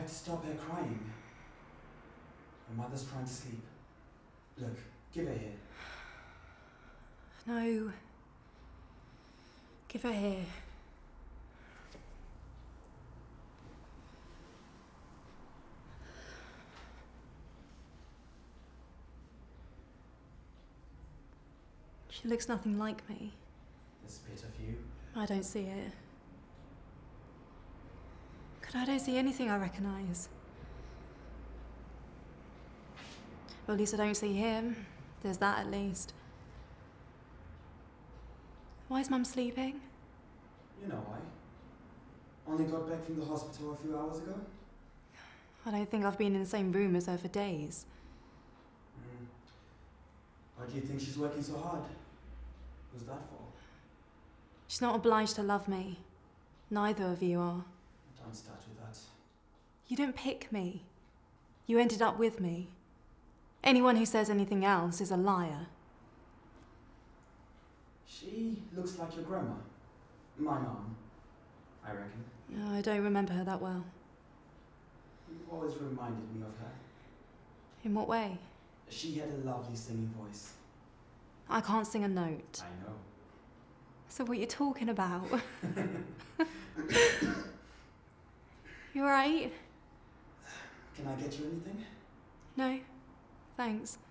to stop her crying. Her mother's trying to sleep. Look, give her here. No. Give her here. She looks nothing like me. This bit of you. I don't see it. I don't see anything I recognise. Well, at least I don't see him. There's that at least. Why is Mum sleeping? You know why. Only got back from the hospital a few hours ago. I don't think I've been in the same room as her for days. Why do you think she's working so hard? Who's that for? She's not obliged to love me. Neither of you are. Don't start with that. You didn't pick me. You ended up with me. Anyone who says anything else is a liar. She looks like your grandma. My mom, I reckon. No, I don't remember her that well. You've always reminded me of her. In what way? She had a lovely singing voice. I can't sing a note. I know. So what are you talking about? You alright? Can I get you anything? No, thanks.